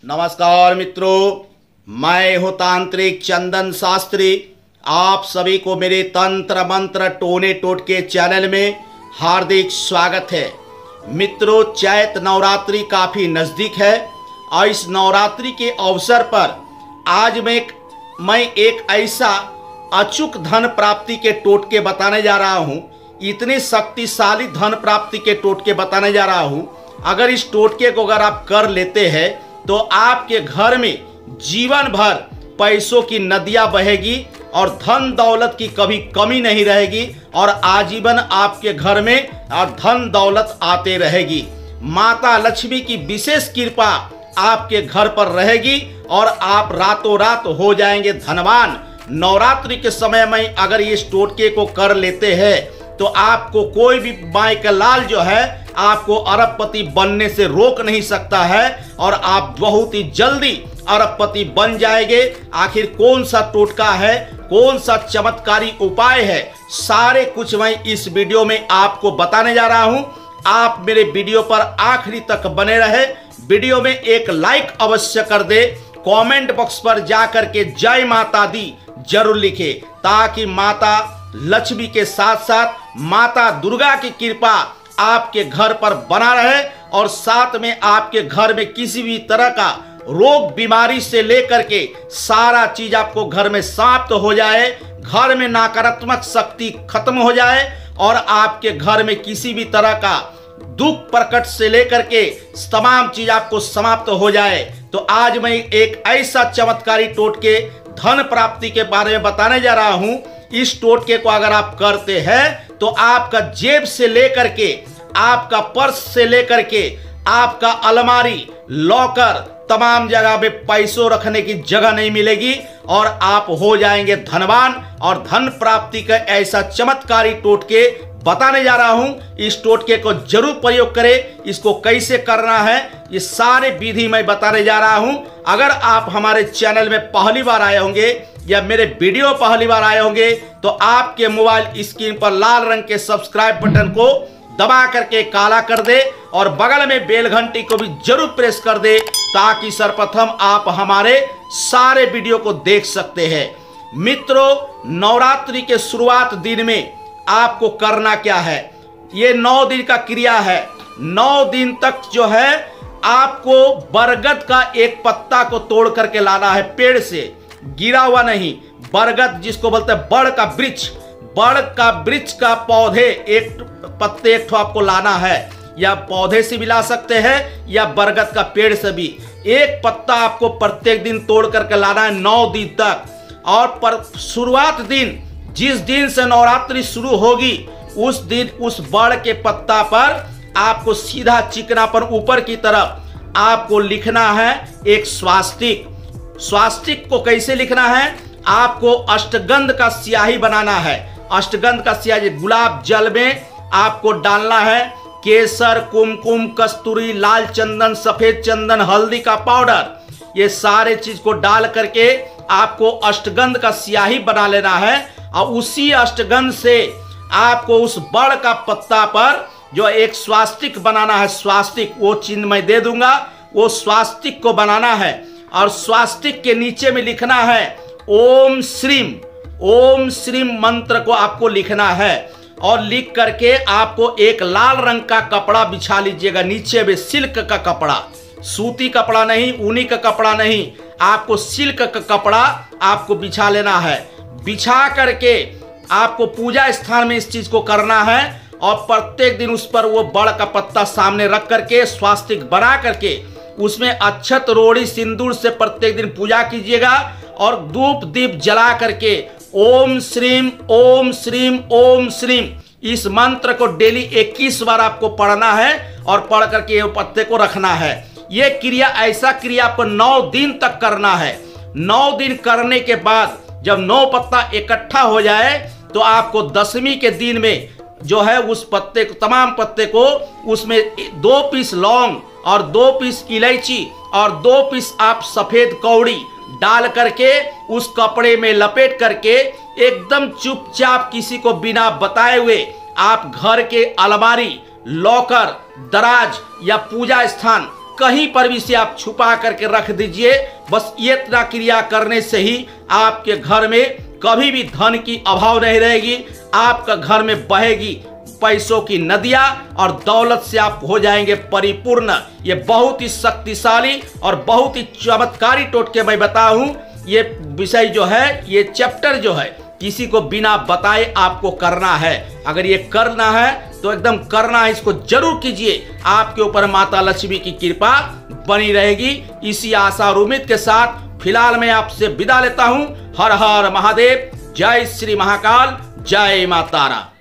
नमस्कार मित्रों, मैं हूं तांत्रिक चंदन शास्त्री। आप सभी को मेरे तंत्र मंत्र टोने टोटके चैनल में हार्दिक स्वागत है। मित्रों, चैत नवरात्रि काफ़ी नज़दीक है और इस नवरात्रि के अवसर पर आज मैं एक ऐसा अचूक धन प्राप्ति के टोटके बताने जा रहा हूं। इतने शक्तिशाली धन प्राप्ति के टोटके बताने जा रहा हूं। अगर इस टोटके को अगर आप कर लेते हैं तो आपके घर में जीवन भर पैसों की नदियां बहेगी और धन दौलत की कभी कमी नहीं रहेगी और आजीवन आपके घर में और धन दौलत आते रहेगी। माता लक्ष्मी की विशेष कृपा आपके घर पर रहेगी और आप रातों रात हो जाएंगे धनवान। नवरात्रि के समय में अगर ये टोटके को कर लेते हैं तो आपको कोई भी माई का लाल जो है आपको अरबपति बनने से रोक नहीं सकता है और आप बहुत ही जल्दी अरबपति बन जाएंगे। आखिर कौन सा टोटका है, कौन सा चमत्कारी उपाय है, सारे कुछ मैं इस वीडियो में आपको बताने जा रहा हूं। आप मेरे वीडियो पर आखिरी तक बने रहे। वीडियो में एक लाइक अवश्य कर दे। कमेंट बॉक्स पर जाकर के जय माता दी जरूर लिखे ताकि माता लक्ष्मी के साथ साथ माता दुर्गा की कृपा आपके घर पर बना रहे और साथ में आपके घर में किसी भी तरह का रोग बीमारी से लेकर के सारा चीज आपको घर में समाप्त हो जाए, घर में नकारात्मक शक्ति खत्म हो जाए और आपके घर में किसी भी तरह का दुख प्रकट से लेकर के तमाम चीज आपको समाप्त हो जाए। तो आज मैं एक ऐसा चमत्कारी टोटके धन प्राप्ति के बारे में बताने जा रहा हूं। इस टोटके को अगर आप करते हैं तो आपका जेब से लेकर के, आपका पर्स से लेकर के, आपका अलमारी, लॉकर, तमाम जगह पे पैसों रखने की जगह नहीं मिलेगी और आप हो जाएंगे धनवान। और धन प्राप्ति का ऐसा चमत्कारी टोटके बताने जा रहा हूं। इस टोटके को जरूर प्रयोग करें। इसको कैसे करना है ये सारे विधि मैं बताने जा रहा हूं। अगर आप हमारे चैनल में पहली बार आए होंगे या मेरे वीडियो पहली बार आए होंगे तो आपके मोबाइल स्क्रीन पर लाल रंग के सब्सक्राइब बटन को दबा करके काला कर दे और बगल में बेल घंटी को भी जरूर प्रेस कर दे ताकि सर्वप्रथम आप हमारे सारे वीडियो को देख सकते हैं। मित्रों, नवरात्रि के शुरुआत दिन में आपको करना क्या है, ये 9 दिन का क्रिया है। 9 दिन तक जो है आपको बरगद का एक पत्ता को तोड़ करके लाना है, पेड़ से गिरा हुआ नहीं। बरगद जिसको बोलते हैं बड़ का वृक्ष का पौधे एक पत्ते एक ठो आपको लाना है, या पौधे से भी ला सकते हैं या बरगद का पेड़ से भी। एक पत्ता आपको प्रत्येक दिन तोड़ करके लाना है 9 दिन तक। और पर शुरुआत दिन, जिस दिन से नवरात्रि शुरू होगी उस दिन उस बड़ के पत्ता पर आपको सीधा चिकना पर ऊपर की तरफ आपको लिखना है एक स्वास्तिक। स्वास्तिक को कैसे लिखना है, आपको अष्टगंध का स्याही बनाना है। अष्टगंध का स्याही गुलाब जल में आपको डालना है। केसर, कुमकुम, कस्तूरी, लाल चंदन, सफेद चंदन, हल्दी का पाउडर, ये सारे चीज को डाल करके आपको अष्टगंध का स्याही बना लेना है। और उसी अष्टगंध से आपको उस बड़ का पत्ता पर जो एक स्वास्तिक बनाना है, स्वास्तिक वो चिन्ह मैं दे दूंगा, वो स्वास्तिक को बनाना है। और स्वास्तिक के नीचे में लिखना है ओम श्रीम मंत्र को आपको लिखना है। और लिख करके आपको एक लाल रंग का कपड़ा बिछा लीजिएगा नीचे में, सिल्क का कपड़ा, सूती कपड़ा नहीं, ऊनी का कपड़ा नहीं, आपको सिल्क का कपड़ा आपको बिछा लेना है। बिछा करके आपको पूजा स्थान में इस चीज को करना है और प्रत्येक दिन उस पर वो बड़ का पत्ता सामने रख करके स्वास्तिक बना करके उसमें अक्षत, रोड़ी, सिंदूर से प्रत्येक दिन पूजा कीजिएगा। और धूप दीप जला करके ओम श्रीम इस मंत्र को डेली 21 बार आपको पढ़ना है और पढ़ करके ये पत्ते को रखना है। ये क्रिया, ऐसा क्रिया आपको 9 दिन तक करना है। 9 दिन करने के बाद जब 9 पत्ता इकट्ठा हो जाए तो आपको 10वीं के दिन में जो है उस पत्ते को, तमाम पत्ते को उसमें 2 पीस लौंग और 2 पीस इलायची और 2 पीस आप सफेद कौड़ी डाल करके उस कपड़े में लपेट करके एकदम चुपचाप किसी को बिना बताए हुए आप घर के अलमारी, लॉकर, दराज या पूजा स्थान कहीं पर भी इसे आप छुपा करके रख दीजिए। बस ये इतना क्रिया करने से ही आपके घर में कभी भी धन की अभाव नहीं रहेगी। आपका घर में बहेगी पैसों की नदियां और दौलत से आप हो जाएंगे परिपूर्ण। ये बहुत ही शक्तिशाली और बहुत ही चमत्कारी टोटके मैं बताऊं। ये विषय जो है, ये चैप्टर जो है, किसी को बिना बताए आपको करना है। अगर ये करना है तो एकदम करना है, इसको जरूर कीजिए। आपके ऊपर माता लक्ष्मी की कृपा बनी रहेगी। इसी आशा और उम्मीद के साथ फिलहाल मैं आपसे विदा लेता हूं। हर हर महादेव, जय श्री महाकाल, जय माता तारा।